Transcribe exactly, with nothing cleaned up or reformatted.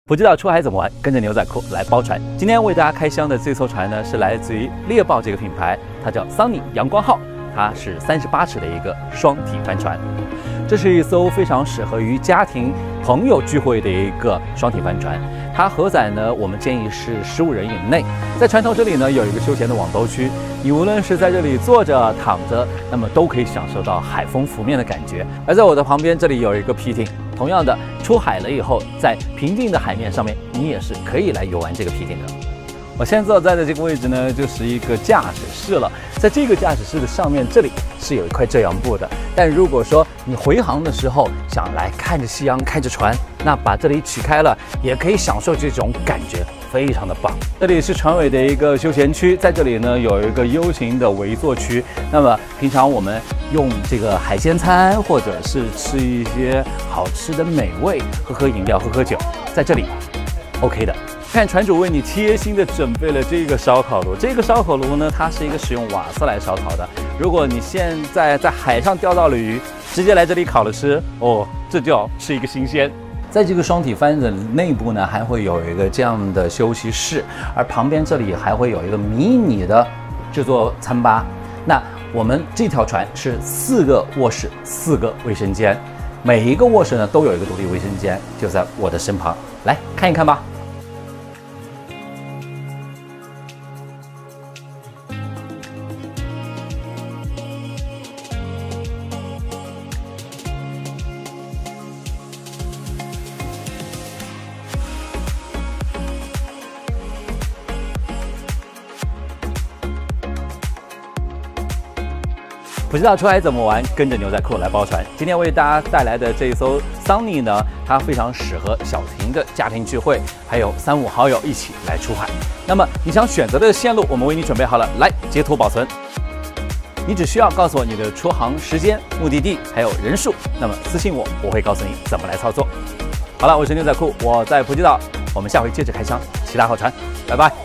不知道出海怎么玩，跟着牛仔裤来包船。今天为大家开箱的这艘船呢，是来自于猎豹这个品牌，它叫桑尼阳光号，它是三十八尺的一个双体帆船。这是一艘非常适合于家庭朋友聚会的一个双体帆船。它荷载呢，我们建议是十五人以内。在船头这里呢，有一个休闲的网兜区，你无论是在这里坐着、躺着，那么都可以享受到海风拂面的感觉。而在我的旁边，这里有一个皮艇。同样的，出海了以后，在平静的海面上面，你也是可以来游玩这个皮艇的。我现在坐在的这个位置呢，就是一个驾驶室了。在这个驾驶室的上面，这里是有一块遮阳布的。但如果说你回航的时候想来看着夕阳、开着船，那把这里取开了，也可以享受这种感觉，非常的棒。这里是船尾的一个休闲区，在这里呢有一个 U 型的围坐区。那么平常我们用这个海鲜餐，或者是吃一些好吃的美味，喝喝饮料、喝喝酒，在这里 OK 的。看船主为你贴心的准备了这个烧烤炉，这个烧烤炉呢，它是一个使用瓦斯来烧烤的。如果你现在在海上钓到了鱼，直接来这里烤了吃，哦，这就是一个新鲜。在这个双体帆的内部呢，还会有一个这样的休息室，而旁边这里还会有一个迷你的制作餐吧。那我们这条船是四个卧室，四个卫生间，每一个卧室呢都有一个独立卫生间，就在我的身旁，来看一看吧。不知道出海怎么玩，跟着牛仔裤来包船。今天为大家带来的这一艘桑尼呢，它非常适合小型的家庭聚会，还有三五好友一起来出海。那么你想选择的线路，我们为你准备好了，来截图保存。你只需要告诉我你的出航时间、目的地还有人数，那么私信我，我会告诉你怎么来操作。好了，我是牛仔裤，我在普吉岛，我们下回接着开箱其他好船，拜拜。